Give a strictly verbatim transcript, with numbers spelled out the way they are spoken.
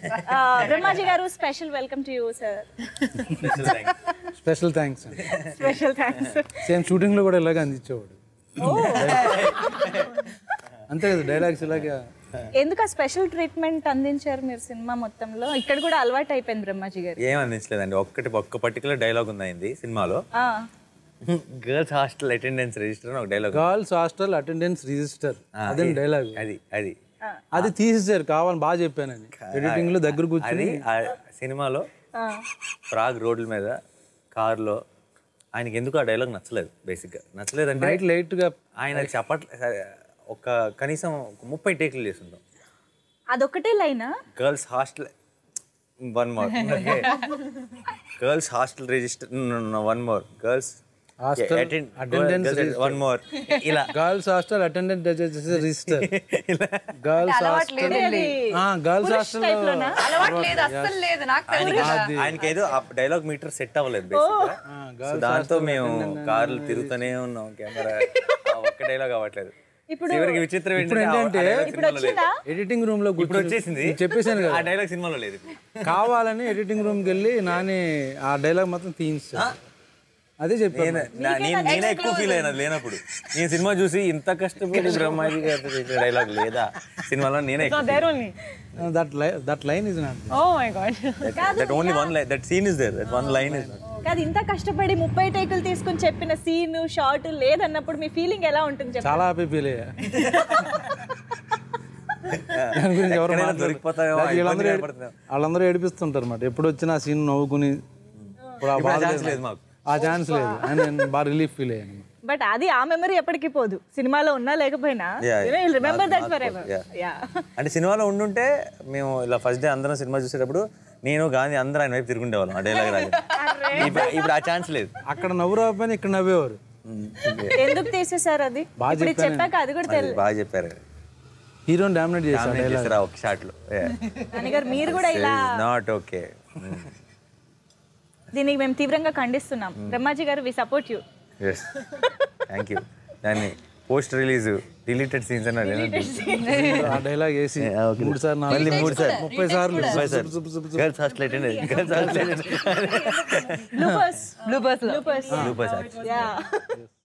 బ్రహ్మాజీ గారు special welcome to you sir. Special thanks. Special thanks. Same shooting లో కూడా ఇలాగే అందించేవాడు. అంతే కదా డైలాగ్స్ ఇలాగే. ఎందుకు స్పెషల్ ట్రీట్మెంట్ అందించారు మీరు సినిమా మొత్తంలో? ఇక్కడ కూడా అలవాటు అయిపోయింది బ్రహ్మాజీ గారు. ఏం అందించలేదండి, ఒక్కటి ఒక్క పర్టికులర్ డైలాగ్ ఉంది సినిమాలో. గర్ల్స్ హాస్టల్ అటెండెన్స్ రిజిస్టర్ ఒక dialogue. Girls hostel attendance register అదే డైలాగ్. అది అది అది తీసేసారు కావాలని బాగా చెప్పానని ఎడిటింగ్ లో దగ్గర కూర్చొని. సినిమాలో ప్రాగ్ రోడ్ల మీద కార్లో ఆయనకి ఎందుకు ఆ డైలాగ్ నచ్చలేదు. బేసిక్గా నచ్చలేదు అంటే లైట్ లైట్ గా ఆయన చెప్పట్లే. ఒక కనీసం ముప్పై టేకులు చేస్తుంటాం. అదొకటే లైనా? Girls hostel one more, girls hostel register one more, girls one more, ఇలా girls hostel attendant register. Girls hostel girls hostel ఆయనకి ఏదో డైలాగ్ మీటర్ సెట్ అవ్వలేదు బేసిక్గా. దాంతో మేము కార్లు తిరుగుతూనే ఉన్నాం, కెమెరా ఒక్క డైలాగ్ అవ్వట్లేదు. ఇప్పుడు విచిత్రం ఏంటంటే ఎడిటింగ్ రూమ్ లో ఇప్పుడు వచ్చేసింది, చెప్పేసాను కదా ఆ డైలాగ్ సినిమాలో లేదు. కావాలని ఎడిటింగ్ రూమ్ కి వెళ్ళి నాని ఆ డైలాగ్ మొత్తం తీయించా. అదే చెప్పాను. నేనే ఎక్కువ ఫీల్ అయినా లేనప్పుడు. నేను సినిమా చూసి ఇంత కష్టపడి బ్రహ్మాజీ గారితో చేసే డైలాగ్ లేదా సినిమాలో, నేనే that that line is not. Oh my god, that only one line, that scene is there, that one line is not. కాదు, ఇంత కష్టపడి ముప్పై టేకులు తీసుకుని చెప్పిన సీన్ షార్ట్ లేదన్నప్పుడు మీ ఫీలింగ్ ఎలా ఉంటుంది? చాలా హ్యాపీ ఫీల్ అయ్యా. వాళ్ళందరూ ఏడిపిస్తుంటారు అన్నమాట. ఎప్పుడు వచ్చినా ఆ సీన్ నవ్వుకుని ఆ ఛాన్స్ లేదు అని నేను బాగా రిలీఫ్ ఫీల్ అయ్యాను. బట్ అది ఆ మెమరీ ఎప్పటికీ పోదు, సినిమాలో ఉన్నా లేకపోయినా. Remember that forever. అంటే సినిమాలో ఉండుంటే మేము ఇలా ఫస్ట్ డే అందరం సినిమా చూసేటప్పుడు నేను గాంధీ అందరూ ఆయన వైపు తిరుగుండేవాళ్ళం ఆ డైలాగ్ రాజు. ఇప్పుడు ఆ ఛాన్స్ లేదు. అక్కడ నవ్వు రాకపోయినా ఇక్కడ నవ్వేవారు. ఎందుకు తీసేశారు అది? బాగా చెప్పాక అది కూడా తెలియదు. బాగా చెప్పారు. హీరోని డామినేట్ చేశారు ఒక షాట్ లో. మీరు కూడా ఇలా నాట్ ఓకే. దీనికి మేము తీవ్రంగా ఖండిస్తున్నాం. బ్రహ్మాజీ గారు, we support you. Yes, thank you. దాన్ని పోస్ట్ రిలీజ్ డిలీటెడ్ సీన్స్ అన్నారు. ఆ డైలాగ్ వేసి మూడు సార్లు మళ్ళీ మూడు సార్లు ముప్పై సార్లు girls hostel attendance, girls hostel attendance, bloopers bloopers bloopers bloopers.